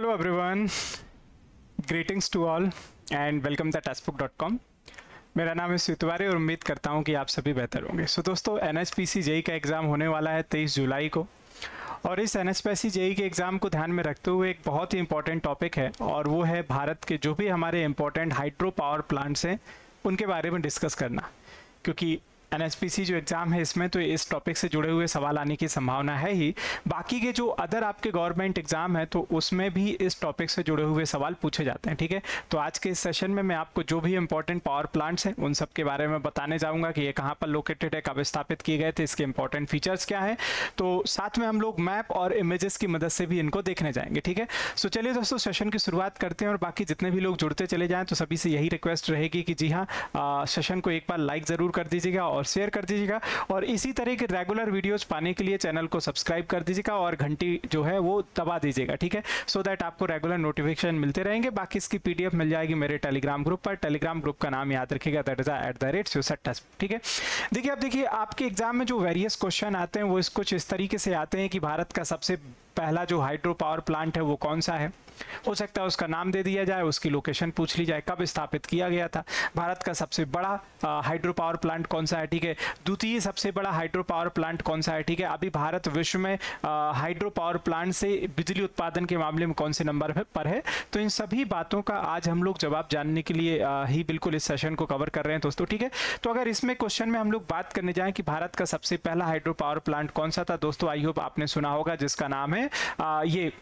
Hello everyone, greetings to all and welcome to testbook.com। मेरा नाम है स्वितवारे और उम्मीद करता हूँ कि आप सभी बेहतर होंगे। दोस्तों NHPC जेई का एग्ज़ाम होने वाला है 23 जुलाई को, और इस NHPC जेई के एग्ज़ाम को ध्यान में रखते हुए एक बहुत ही इंपॉर्टेंट टॉपिक है, और वो है भारत के जो भी हमारे इंपॉर्टेंट हाइड्रो पावर प्लांट्स हैं उनके बारे में डिस्कस करना। क्योंकि NHPC जो एग्ज़ाम है इसमें तो इस टॉपिक से जुड़े हुए सवाल आने की संभावना है ही। बाकी के जो अदर आपके गवर्नमेंट एग्ज़ाम है तो उसमें भी इस टॉपिक से जुड़े हुए सवाल पूछे जाते हैं। ठीक है, तो आज के इस सेशन में मैं आपको जो भी इंपॉर्टेंट पावर प्लांट्स हैं उन सब के बारे में बताने जाऊंगा कि ये कहाँ पर लोकेटेड है, कब स्थापित किए गए थे, इसके इंपॉर्टेंट फीचर्स क्या है। तो साथ में हम लोग मैप और इमेजेस की मदद से भी इनको देखने जाएंगे। ठीक है, सो चलिए दोस्तों सेशन की शुरुआत करते हैं, और बाकी जितने भी लोग जुड़ते चले जाएँ तो सभी से यही रिक्वेस्ट रहेगी कि जी हाँ, सेशन को एक बार लाइक ज़रूर कर दीजिएगा और शेयर कर दीजिएगा, और इसी तरह के रेगुलर वीडियोस पाने के लिए चैनल को सब्सक्राइब कर दीजिएगा और घंटी जो है वो दबा दीजिएगा। ठीक है, सो दैट आपको रेगुलर नोटिफिकेशन मिलते रहेंगे। बाकी इसकी पीडीएफ मिल जाएगी मेरे टेलीग्राम ग्रुप पर। टेलीग्राम ग्रुप का नाम याद रखिएगा, दैट इज @SUSAT। ठीक है, देखिए अब देखिए आपके एग्जाम में जो वेरियस क्वेश्चन आते हैं वो कुछ इस तरीके से आते हैं कि भारत का सबसे पहला जो हाइड्रो पावर प्लांट है वो कौन सा है। हो सकता है उसका नाम दे दिया जाए, उसकी लोकेशन पूछ ली जाए, कब स्थापित किया गया था। भारत का सबसे बड़ा हाइड्रो पावर प्लांट कौन सा है। ठीक है, द्वितीय सबसे बड़ा हाइड्रो पावर प्लांट कौन सा है। ठीक है, अभी भारत विश्व में हाइड्रो पावर प्लांट से बिजली उत्पादन के मामले में कौन से नंबर पर है। तो इन सभी बातों का आज हम लोग जवाब जानने के लिए ही बिल्कुल इस सेशन को कवर कर रहे हैं दोस्तों। ठीक है, तो अगर इसमें क्वेश्चन में हम लोग बात करने जाएं कि भारत का सबसे पहला हाइड्रो पावर प्लांट कौन सा था, दोस्तों आई होप आपने सुना होगा जिसका नाम है ये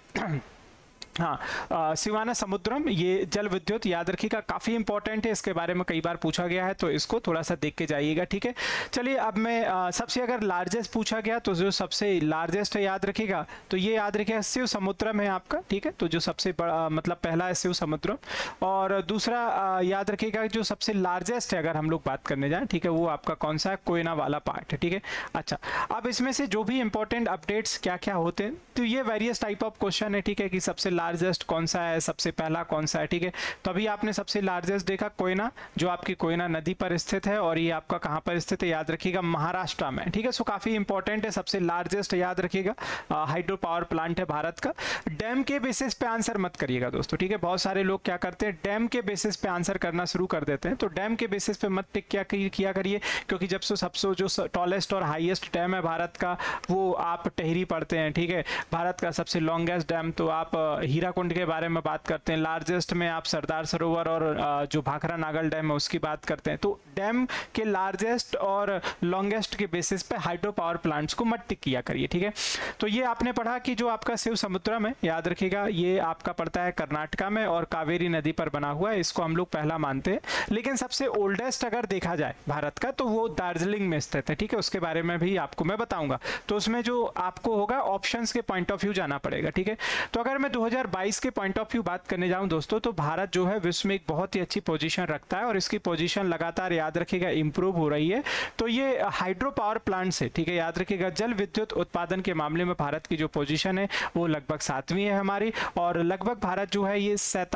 शिवाना समुद्रम। ये जल विद्युत, याद रखिएगा काफ़ी इंपॉर्टेंट है, इसके बारे में कई बार पूछा गया है, तो इसको थोड़ा सा देख के जाइएगा। ठीक है, चलिए अब मैं सबसे अगर लार्जेस्ट पूछा गया तो जो सबसे लार्जेस्ट है याद रखिएगा, तो ये याद रखिएगा शिव समुद्रम है आपका। ठीक है, तो जो सबसे बड़ा मतलब पहला है शिव समुद्रम, और दूसरा याद रखिएगा जो सबसे लार्जेस्ट है अगर हम लोग बात करने जाएँ, ठीक है, वो आपका कौन सा है, कोयना वाला पार्ट है। ठीक है, अच्छा अब इसमें से जो भी इंपॉर्टेंट अपडेट्स क्या क्या होते हैं, तो ये वेरियस टाइप ऑफ क्वेश्चन है। ठीक है, कि सबसे लार्जेस्ट कौन सा है, सबसे पहला कौन सा है। ठीक है, तो अभी आपने सबसे लार्जेस्ट देखा कोयना, जो आपकी कोयना नदी पर स्थित है, और ये आपका कहां पर स्थित है याद रखिएगा, महाराष्ट्र में। ठीक है, सो काफी इंपॉर्टेंट है, सबसे लार्जेस्ट याद रखिएगा हाइड्रो पावर प्लांट है भारत का। डैम के बेसिस पे आंसर मत करिएगा दोस्तों। ठीक है, बहुत सारे लोग क्या करते हैं डैम के बेसिस पे आंसर करना शुरू कर देते हैं, तो डैम के बेसिस पे मत टिक किया करिए, क्योंकि जब से सबसे जो टॉलेस्ट और हाईएस्ट डैम है भारत का वो आप टेहरी पढ़ते हैं। ठीक है, भारत का सबसे लॉन्गेस्ट डैम तो आप हीराकुंड के बारे में बात करते हैं, लार्जेस्ट में आप सरदार सरोवर और जो भाखरा नागल डैम है उसकी बात करते हैं। तो डैम के लार्जेस्ट और लॉन्गेस्ट के बेसिस पे हाइड्रो पावर प्लांट्स को मत टिक किया करिए। ठीक है, तो ये आपने पढ़ा कि जो आपका शिव समुद्रम है याद रखिएगा, ये आपका पड़ता है कर्नाटका में और कावेरी नदी पर बना हुआ है, इसको हम लोग पहला मानते हैं। लेकिन सबसे ओल्डेस्ट अगर देखा जाए भारत का तो वो दार्जिलिंग में स्थित है। ठीक है, उसके बारे में भी आपको मैं बताऊंगा, तो उसमें जो आपको होगा ऑप्शंस के पॉइंट ऑफ व्यू जाना पड़ेगा। ठीक है, तो अगर मैं 2022 के पॉइंट ऑफ व्यू बात करने जाऊं दोस्तों, तो भारत जो है विश्व में एक बहुत ही अच्छी पोजीशन रखता है, और इसकी पोजीशन लगातार याद रखिएगा इंप्रूव हो रही है। तो ये हाइड्रो पावर प्लांट से, ठीक है, याद रखिएगा जल विद्युत उत्पादन के मामले में भारत की जो पोजीशन है वो लगभग 7वीं है हमारी, और लगभग भारत जो है ये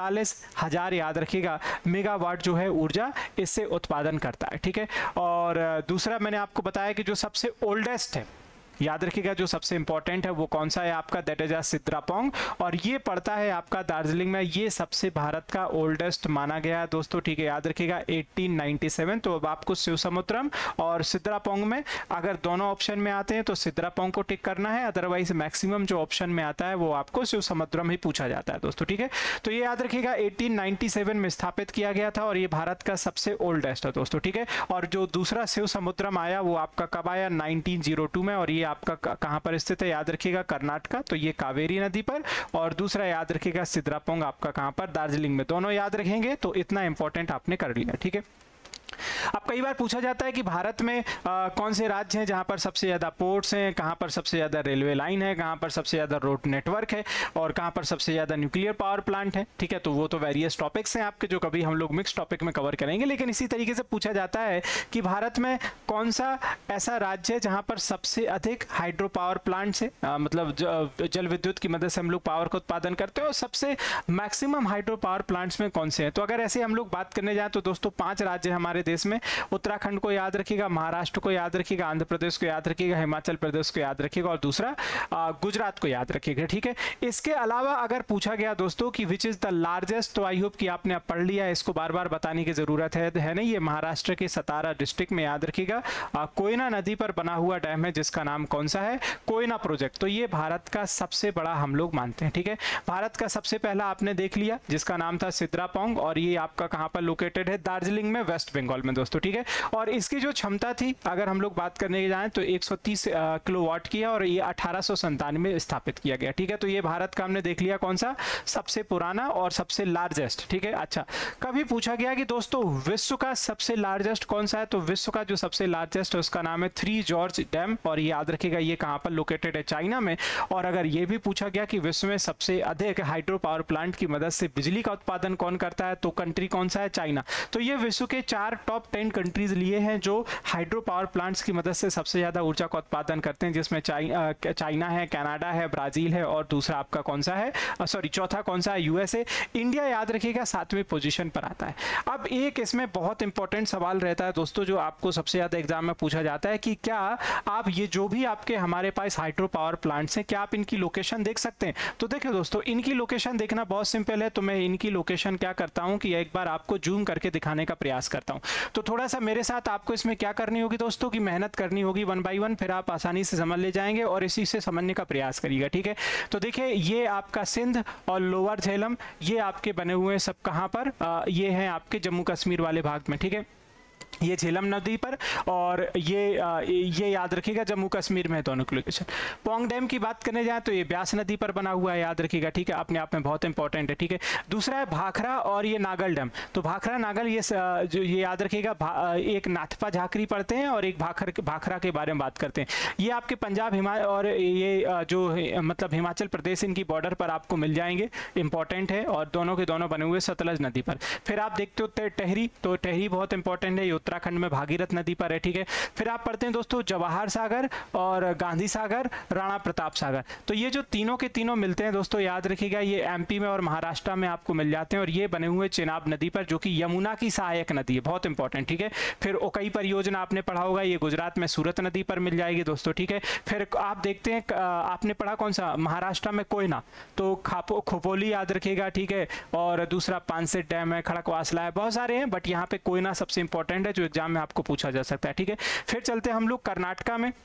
47,000 याद रखिएगा मेगावाट जो है ऊर्जा इससे उत्पादन करता है। ठीक है, और दूसरा मैंने आपको बताया कि जो सबसे ओल्डेस्ट है याद रखिएगा, जो सबसे इंपॉर्टेंट है वो कौन सा है आपका, दैट इज सिद्रापोंग, और ये पड़ता है आपका दार्जिलिंग में। ये सबसे भारत का ओल्डेस्ट माना गया है दोस्तों। ठीक है, याद रखिएगा 1897। तो अब आपको शिव समुद्रम और सिद्रापोंग में अगर दोनों ऑप्शन में आते हैं तो सिद्रापोंग को टिक करना है, अदरवाइज मैक्सिमम जो ऑप्शन में आता है वो आपको शिव समुद्रम ही पूछा जाता है दोस्तों। ठीक है, तो ये याद रखिएगा 1897 में स्थापित किया गया था, और ये भारत का सबसे ओल्डेस्ट है दोस्तों। ठीक है, और जो दूसरा शिव समुद्रम आया वो आपका कब आया, 1902 में, और ये आपका कहां पर स्थित है याद रखिएगा, कर्नाटका, तो ये कावेरी नदी पर, और दूसरा याद रखिएगा सिद्रापोंग आपका कहां पर, दार्जिलिंग में। दोनों याद रखेंगे तो इतना इंपॉर्टेंट आपने कर लिया। ठीक है, अब कई बार पूछा जाता है कि भारत में कौन से राज्य हैं जहां पर सबसे ज़्यादा पोर्ट्स हैं, कहां पर सबसे ज़्यादा रेलवे लाइन है, कहां पर सबसे ज़्यादा रोड नेटवर्क है, और कहां पर सबसे ज़्यादा न्यूक्लियर पावर प्लांट है। ठीक है, तो वो तो वेरियस टॉपिक्स हैं आपके, जो कभी हम लोग मिक्स टॉपिक में कवर करेंगे। लेकिन इसी तरीके से पूछा जाता है कि भारत में कौन सा ऐसा राज्य है जहाँ पर सबसे अधिक हाइड्रो पावर प्लांट्स है, मतलब जल विद्युत की मदद से हम लोग पावर का उत्पादन करते हैं, और सबसे मैक्सिमम हाइड्रो पावर प्लांट्स में कौन से हैं। तो अगर ऐसे हम लोग बात करने जाएँ तो दोस्तों 5 राज्य हमारे देश इसमें, उत्तराखंड को याद रखिएगा, महाराष्ट्र को याद रखिएगा, आंध्र प्रदेश को याद रखिएगा, हिमाचल प्रदेश को याद रखिएगा और दूसरा गुजरात को याद रखिएगा, ठीक है। इसके अलावा अगर पूछा गया दोस्तों कि विच इज द लार्जेस्ट, तो आई होप कि आपने अब पढ़ लिया है, इसको बार बार बताने की जरूरत है नहीं। ये महाराष्ट्र के सतारा डिस्ट्रिक्ट में याद रखिएगा, कोयना नदी पर बना हुआ डैम है जिसका नाम कौन सा है, कोयना प्रोजेक्ट। तो ये भारत का सबसे बड़ा हम लोग मानते हैं, ठीक है। भारत का सबसे पहला आपने देख लिया जिसका नाम था सिद्रापोंग, और ये आपका कहां पर लोकेटेड है, दार्जिलिंग में, वेस्ट बंगाल में दोस्तों, ठीक है। और इसकी जो क्षमता थी अगर हम लोग बात करने जाएं तो 130 किलोवाट की है और ये 1897 में स्थापित किया गया, ठीक है। तो ये भारत का हमने देख लिया कौन सा सबसे पुराना और सबसे लार्जेस्ट, ठीक है। अच्छा, कभी पूछा गया कि दोस्तों विश्व का सबसे लार्जेस्ट कौन सा है, तो विश्व का जो सबसे लार्जेस्ट है उसका नाम है थ्री जॉर्ज डैम, और ये याद रखिएगा ये कहां पर लोकेटेड है, चाइना में। और अगर ये भी पूछा गया कि विश्व में सबसे अधिक हाइड्रो पावर प्लांट की मदद से बिजली का उत्पादन कौन करता है, तो कंट्री कौन सा है, चाइना। तो ये विश्व के 4 टॉप 10 कंट्रीज लिए हैं जो हाइड्रो पावर प्लांट्स की मदद से सबसे ज्यादा ऊर्जा का उत्पादन करते हैं, जिसमें चाइना है, कनाडा है, ब्राजील है और दूसरा आपका कौन सा है, चौथा कौन सा है, यूएसए। इंडिया याद रखिएगा 7वें पोजीशन पर आता है। अब एक इसमें बहुत इंपॉर्टेंट सवाल रहता है दोस्तों जो आपको सबसे ज्यादा एग्जाम में पूछा जाता है कि क्या आप ये जो भी आपके हमारे पास हाइड्रो पावर प्लांट्स हैं क्या आप इनकी लोकेशन देख सकते हैं। तो देखिए दोस्तों, इनकी लोकेशन देखना बहुत सिंपल है। तो मैं इनकी लोकेशन क्या करता हूं कि एक बार आपको जूम करके दिखाने का प्रयास करता हूं। तो थोड़ा सा मेरे साथ आपको इसमें क्या करनी होगी दोस्तों की मेहनत करनी होगी 1 बाय 1, फिर आप आसानी से समझ ले जाएंगे और इसी से समझने का प्रयास करिएगा, ठीक है। तो देखिए ये आपका सिंध और लोअर झेलम ये आपके बने हुए हैं सब कहां पर, ये हैं आपके जम्मू कश्मीर वाले भाग में, ठीक है। ये झेलम नदी पर और ये याद रखिएगा जम्मू कश्मीर में है दोनों की लोकेशन। पोंग डैम की बात करने जाए तो ये ब्यास नदी पर बना हुआ है, याद रखिएगा, ठीक है, अपने आप में बहुत इंपॉर्टेंट है, ठीक है। दूसरा है भाखड़ा और ये नागल डैम। तो भाखड़ा नागल ये जो ये याद रखिएगा, एक नाथपा झाकरी पढ़ते हैं और एक भाखड़ा के बारे में बात करते हैं। ये आपके पंजाब हिमाचल और ये जो मतलब हिमाचल प्रदेश इनकी बॉर्डर पर आपको मिल जाएंगे, इंपॉर्टेंट है, और दोनों के दोनों बने हुए सतलज नदी पर। फिर आप देखते हो टहरी, तो टहरी बहुत इंपॉर्टेंट है, उत्तराखंड में भागीरथ नदी पर है, ठीक है। फिर आप पढ़ते हैं दोस्तों जवाहर सागर और गांधी सागर, राणा प्रताप सागर। तो ये जो तीनों के तीनों मिलते हैं दोस्तों, याद रखिएगा ये एमपी में और महाराष्ट्र में आपको मिल जाते हैं, और ये बने हुए चेनाब नदी पर जो कि यमुना की सहायक नदी है, बहुत इंपॉर्टेंट, ठीक है। फिर ओकई परियोजना आपने पढ़ा होगा, ये गुजरात में सूरत नदी पर मिल जाएगी दोस्तों, ठीक है। फिर आप देखते हैं आपने पढ़ा कौन सा, महाराष्ट्र में कोयना, तो खोपोली याद रखिएगा, ठीक है। और दूसरा पानसेट डैम है, खड़कवासला है, बहुत सारे हैं, बट यहाँ पे कोयना सबसे इंपॉर्टेंट है जो एग्जाम में आपको पूछा जा सकता है, ठीक है। फिर चलते हैं हम लोग कर्नाटका में।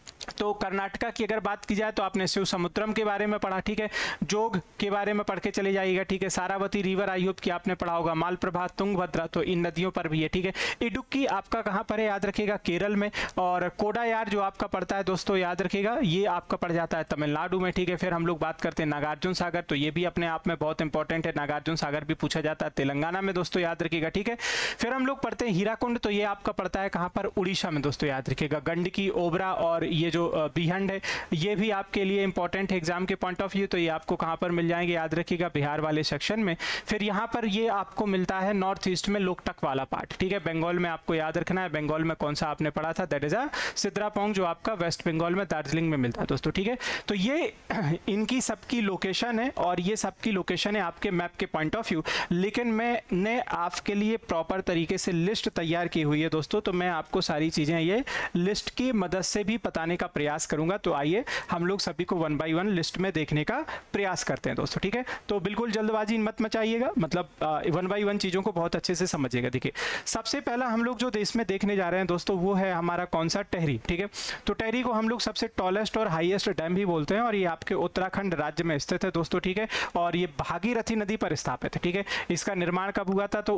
तो कर्नाटका की अगर बात की जाए तो आपने शिव समुद्रम के बारे में पढ़ा, ठीक है। जोग के बारे में पढ़ के चले जाइएगा, ठीक है। सारावती रिवर आई होप कि आपने पढ़ा होगा, मालप्रभा, तुंगभद्रा, तो इन नदियों पर भी है, ठीक है। इडुक्की आपका कहां पर है, याद रखिएगा, केरल में। और कोडायार जो आपका पड़ता है दोस्तों, याद रखिएगा, ये आपका पड़ जाता है तमिलनाडु में, ठीक है। फिर हम लोग बात करते हैं नागार्जुन सागर, तो ये भी अपने आप में बहुत इंपॉर्टेंट है, नागार्जुन सागर भी पूछा जाता है तेलंगाना में दोस्तों, याद रखिएगा, ठीक है। फिर हम लोग पढ़ते हैं हीराकुंड, तो ये आपका पड़ता है कहां पर, उड़ीसा में दोस्तों, याद रखिएगा। गंडकी, ओबरा और ये जो बिहंड है ये भी आपके लिए इंपॉर्टेंट है एग्जाम के पॉइंट ऑफ व्यू, तो ये आपको कहां पर मिल जाएंगे, याद रखिएगा, बिहार वाले सेक्शन में। फिर यहां पर ये आपको मिलता है नॉर्थ ईस्ट में, लोकटक वाला पार्ट, ठीक है। बंगाल में आपको याद रखना है, बंगाल में कौन सा आपने पढ़ा था, दैट इज अ सिद्रापोंग, जो आपका वेस्ट बंगाल में दार्जिलिंग में मिलता है दोस्तों, ठीक है। तो ये इनकी सबकी लोकेशन है और ये सबकी लोकेशन है आपके मैप के पॉइंट ऑफ व्यू, लेकिन मैंने आपके लिए प्रॉपर तरीके से लिस्ट तैयार की हुई है दोस्तों, तो मैं आपको सारी चीजें ये लिस्ट की मदद से भी बताने का प्रयास करूंगा। तो आइए हम लोग सभी को 1 बाय 1 लिस्ट में देखने का प्रयास करते हैं दोस्तों, ठीक है। तो बिल्कुल जल्दबाजी मत मचाइएगा, मतलब 1 बाय 1 चीजों को बहुत अच्छे से समझिएगा। देखिए सबसे पहला हम लोग जो देश में देखने जा रहे हैं दोस्तों वो है हमारा कौन सा, टहरी, ठीक है। तो टहरी को हम लोग सबसे टॉलेस्ट और हाईएस्ट डैम भी बोलते हैं और ये आपके उत्तराखंड राज्य में स्थित है दोस्तों, ठीक है। और ये भागीरथी नदी पर स्थापित है, ठीक है। इसका निर्माण कब हुआ था, तो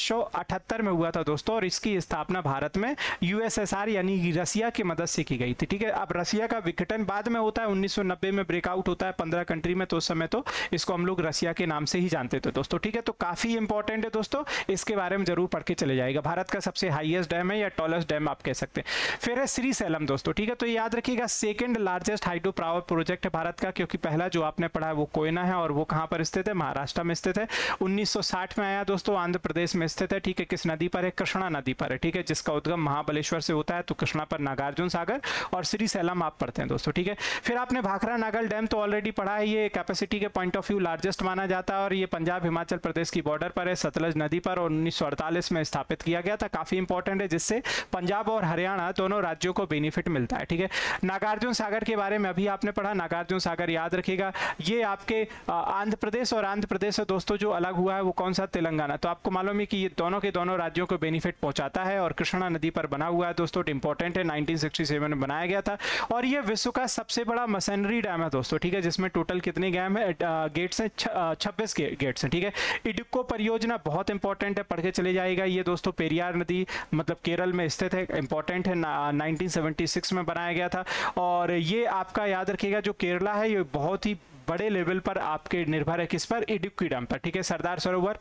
1978 में हुआ था दोस्तों, और इसकी स्थापना भारत में यूएसएसआर यानी रसिया की मदद से की गई थी, ठीक है। अब रसिया का विघटन बाद में होता है, 1990 में ब्रेकआउट होता है 15 कंट्री में, तो उस समय तो इसको हम लोग रसिया के नाम से ही जानते थे दोस्तों, ठीक है। तो काफी इंपॉर्टेंट है दोस्तों, इसके बारे में जरूर पढ़ के चले जाएगा। भारत का सबसे हाईएस्ट डैम है या टॉलेस्ट डैम आप कह सकते हैं। फिर है श्रीशैलम दोस्तों, ठीक है। तो याद रखिएगा second largest hydro power project है भारत का, क्योंकि पहला जो आपने पढ़ा है वो कोयना है और वो कहां पर स्थित है, महाराष्ट्र में स्थित है। 1960 में आया दोस्तों, आंध्र प्रदेश में स्थित है, ठीक है। किस नदी पर है, कृष्णा नदी पर है, ठीक है, जिसका उद्गम महाबलेश्वर से होता है। तो कृष्णा पर नागार्जुन सागर। और श्रीशैलम आप पढ़ते हैं दोस्तों, ठीक है। फिर आपने भाखरा नागल डैम तो ऑलरेडी पढ़ा है, ये कैपेसिटी के पॉइंट ऑफ व्यू लार्जेस्ट माना जाता है और ये पंजाब हिमाचल प्रदेश की बॉर्डर पर है, सतलज नदी पर, और 1948 में स्थापित किया गया था। काफी इंपॉर्टेंट है, जिससे पंजाब और हरियाणा दोनों राज्यों को बेनिफिट मिलता है, ठीक है। नागार्जुन सागर के बारे में अभी आपने पढ़ा, नागार्जुन सागर याद रखिएगा, ये आपके आंध्र प्रदेश और आंध्र प्रदेश से दोस्तों जो अलग हुआ है वो कौन सा, तेलंगाना। तो आपको मालूम है कि ये दोनों के दोनों राज्यों को बेनिफिट पहुंचाता है और कृष्णा नदी पर बना हुआ है दोस्तों, इंपॉर्टेंट है, 1967 में बनाया गया था। और ये विश्व का सबसे बड़ा मशीनरी डैम है दोस्तों, ठीक है, जिसमें टोटल कितने डैम है, गेट्स हैं, 26 गेट्स हैं, ठीक है। इडुक्को परियोजना बहुत इंपॉर्टेंट है, पढ़ के चले जाएगा। ये दोस्तों पेरियार नदी मतलब केरल में स्थित है, इंपॉर्टेंट है, 1976 में बनाया गया था। और ये आपका याद रखिएगा जो केरला है ये बहुत ही बड़े लेवल पर आपके निर्भर है किस पर, इडुक्की डैम पर, ठीक है। सरदार सरोवर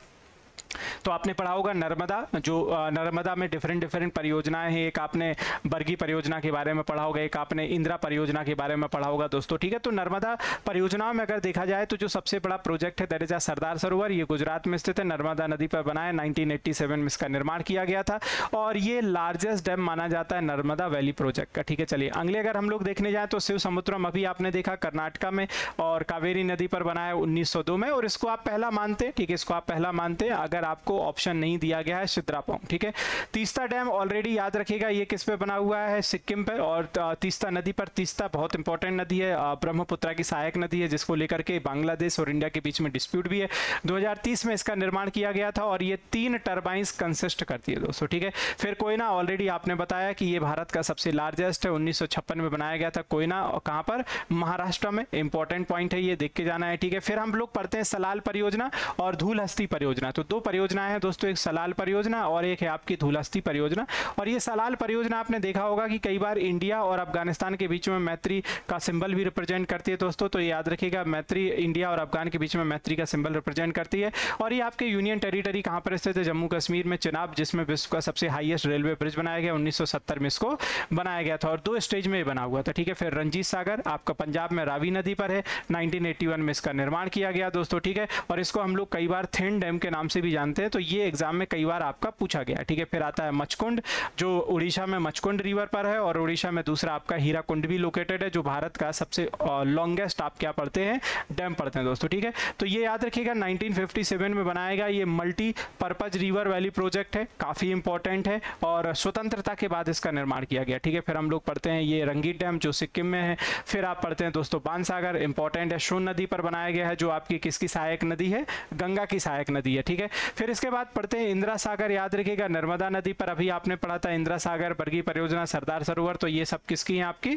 तो आपने पढ़ा होगा, नर्मदा, जो नर्मदा में डिफरेंट परियोजनाएं हैं, एक आपने बरगी परियोजना के बारे में पढ़ा होगा, एक आपने इंदिरा परियोजना के बारे में पढ़ा होगा दोस्तों, ठीक है। तो नर्मदा परियोजनाओं में अगर देखा जाए तो जो सबसे बड़ा प्रोजेक्ट है दैट इज सरदार सरोवर, ये गुजरात में स्थित है, नर्मदा नदी पर बना है, 1987 में इसका निर्माण किया गया था और ये लार्जेस्ट डैम माना जाता है नर्मदा वैली प्रोजेक्ट का, ठीक है। चलिए अगले अगर हम लोग देखने जाए तो शिव समुद्रम अभी आपने देखा कर्नाटका में, और कावेरी नदी पर बना है 1902 में, और इसको आप पहला मानते, ठीक है, इसको आप पहला मानते अगर आपको ऑप्शन नहीं दिया गया है सिद्रापोंग, ठीक है। तीस्ता डैम ऑलरेडी याद रखिएगा, ये किस पे बना हुआ है, सिक्किम पे, और तीस्ता नदी पर, तीस्ता बहुत इंपॉर्टेंट नदी है, ब्रह्मपुत्र की सहायक नदी है, जिसको लेकर के बांग्लादेश और इंडिया के बीच में डिस्प्यूट भी है। 2030 में इसका निर्माण किया गया था और ये 3 टर्बाइंस कंसिस्ट करती है दोस्तों, ठीक है। फिर कोयना ऑलरेडी आपने बताया कि ये भारत का सबसे लार्जेस्ट है, 1956 में बनाया गया था कोयना, कहां पर, महाराष्ट्र में, इंपॉर्टेंट पॉइंट है, ये देख के जाना है, ठीक है। फिर हम लोग पढ़ते हैं सलाल परियोजना और धूलहस्ती परियोजना। तो 2 परियोजनाएं हैं दोस्तों, एक सलाल परियोजना और एक है आपकी धूलहस्ती परियोजना। और ये सलाल परियोजना आपने देखा होगा कि कई बार इंडिया और अफगानिस्तान के बीच में मैत्री का सिंबल भी रिप्रेजेंट करती है दोस्तों, तो ये याद रखिएगा, मैत्री, इंडिया और अफगान के बीच में मैत्री का सिंबल रिप्रेजेंट करती है। और ये आपके यूनियन टेरिटरी कहां पर स्थित है, जम्मू कश्मीर में, चिनाब, जिसमें विश्व का सबसे हाईएस्ट रेलवे ब्रिज बनाया गया, 1970 में इसको बनाया गया था और 2 स्टेज में बना हुआ था, ठीक है। फिर रंजीत सागर आपका पंजाब में रावी नदी पर है, 1981 में इसका निर्माण किया गया दोस्तों, ठीक है। और इसको हम लोग कई बार थेन डैम के नाम से भी जानते हैं, तो ये एग्जाम में कई बार आपका पूछा गया, ठीक है। फिर आता है मचकुंड, जो उड़ीसा में मचकुंड रिवर पर है, और उड़ीसा में दूसरा आपका हीराकुंड भी लोकेटेड है, जो भारत का सबसे लॉन्गेस्ट आप क्या पढ़ते हैं, डैम पढ़ते हैं दोस्तों, ठीक है। तो ये याद रखिएगा 1957 में बनाया गया, ये multi purpose river valley project है, काफी इंपॉर्टेंट है और स्वतंत्रता के बाद इसका निर्माण किया गया, ठीक है। फिर हम लोग पढ़ते हैं ये रंगीत डैम जो सिक्किम में है। फिर आप पढ़ते हैं दोस्तों बाणसागर, इंपॉर्टेंट है, सोन नदी पर बनाया गया है, जो आपकी किसकी सहायक नदी है, गंगा की सहायक नदी है, ठीक है। फिर इसके बाद पढ़ते हैं इंदिरा सागर, याद रखिएगा, नर्मदा नदी पर अभी आपने पढ़ा था, इंदिरा सागर, बरगी परियोजना, सरदार सरोवर, तो ये सब किसकी हैं आपकी,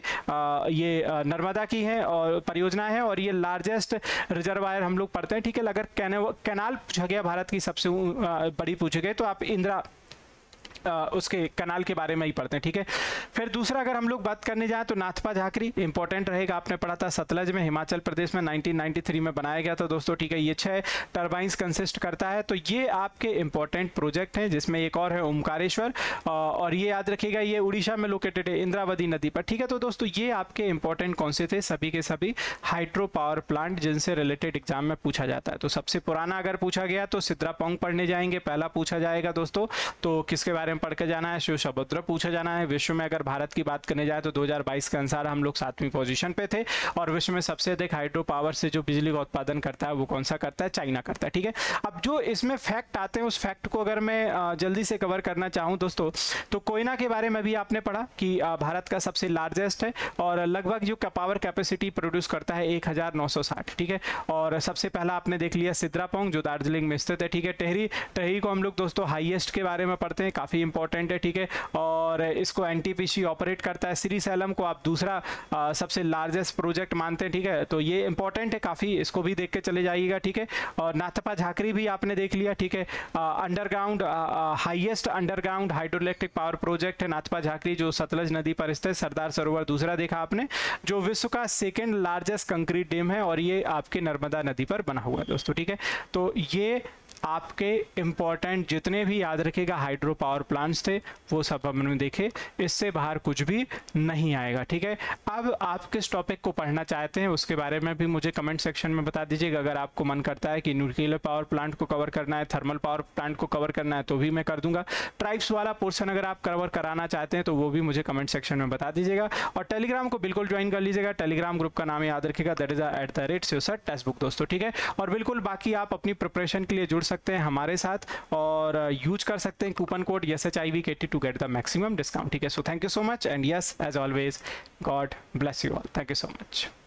ये नर्मदा की है और परियोजना है, और ये लार्जेस्ट रिजर्वायर हम लोग पढ़ते हैं, ठीक है। अगर कैनाल पूछा गया भारत की सबसे बड़ी पूछे गए तो आप इंदिरा उसके कनाल के बारे में ही पढ़ते हैं, ठीक है। फिर दूसरा अगर हम लोग बात करने जाएं तो नाथपा झाकरी इंपॉर्टेंट रहेगा, आपने पढ़ा था सतलज में, हिमाचल प्रदेश में, 1993 में बनाया गया था दोस्तों, ठीक है। ये 6 टर्बाइंस कंसिस्ट करता है, तो ये आपके इंपॉर्टेंट प्रोजेक्ट हैं, जिसमें एक और है ओमकारेश्वर, और ये याद रखिएगा ये उड़ीसा में लोकेटेड है, इंद्रावती नदी पर, ठीक है। तो दोस्तों ये आपके इंपॉर्टेंट कौन से थे, सभी के सभी हाइड्रो पावर प्लांट जिनसे रिलेटेड एग्जाम में पूछा जाता है। तो सबसे पुराना अगर पूछा गया तो सिद्रापोंग पढ़ने जाएंगे, पहला पूछा जाएगा दोस्तों, तो किसके बारे में पढ़ के जाना है, शिव समुद्र पूछा जाना है। विश्व में अगर भारत की बात करने जाए तो 2022 के अनुसार हम लोग 7वीं पोजीशन पे थे, और विश्व में सबसे अधिक हाइड्रो पावर से जो बिजली का उत्पादन करता है वो कौन सा करता है, चाइना करता है, ठीक है। अब जो इसमें फैक्ट आते हैं उस फैक्ट को अगर मैं जल्दी से कवर करना चाहूँ दोस्तों, तो कोयना के बारे में भी आपने पढ़ा कि भारत का सबसे लार्जेस्ट है और लगभग जो पावर कैपेसिटी प्रोड्यूस करता है 1960, ठीक है। और सबसे पहला आपने देख लिया सिद्रापोंग जो दार्जिलिंग में स्थित है, ठीक है। टेहरी को हम लोग दोस्तों हाईएस्ट के बारे में पढ़ते हैं, काफी इंपॉर्टेंट है, ठीक है। और इसको एनटीपीसी ऑपरेट करता है। श्रीशैलम को आप दूसरा सबसे लार्जेस्ट प्रोजेक्ट मानते हैं, ठीक है। तो ये इंपॉर्टेंट है काफी, इसको भी देख के चले जाइएगा, ठीक है। और नाथपा झाकरी भी आपने देख लिया, ठीक है। Underground highest underground hydroelectric power project है नाथपा झाकरी, जो सतलज नदी पर स्थित। सरदार सरोवर दूसरा देखा आपने, जो विश्व का सेकेंड लार्जेस्ट कंक्रीट डैम है, और ये आपके नर्मदा नदी पर बना हुआ है दोस्तों, ठीक है। तो ये आपके इम्पॉर्टेंट जितने भी याद रखिएगा हाइड्रो पावर प्लांट्स थे वो सब हमने देखे, इससे बाहर कुछ भी नहीं आएगा। ठीक है, अब आप किस टॉपिक को पढ़ना चाहते हैं उसके बारे में भी मुझे कमेंट सेक्शन में बता दीजिएगा। अगर आपको मन करता है कि न्यूक्लियर पावर प्लांट को कवर करना है, थर्मल पावर प्लांट को कवर करना है, तो भी मैं कर दूंगा। ट्राइब्स वाला पोर्शन अगर आप कवर कराना चाहते हैं तो वो भी मुझे कमेंट सेक्शन में बता दीजिएगा। और टेलीग्राम को बिल्कुल ज्वाइन कर लीजिएगा। टेलीग्राम ग्रुप का नाम याद रखिएगा, दैट इज @SIRSAT टेक्स्टबुक दोस्तों। ठीक है, और बिल्कुल बाकी आप अपनी प्रिपरेशन के लिए जुड़ सकते हैं हमारे साथ और यूज कर सकते हैं coupon code SHIVKT to get the maximum discount. ठीक है, so thank you so much and yes as always God bless you all. Thank you so much.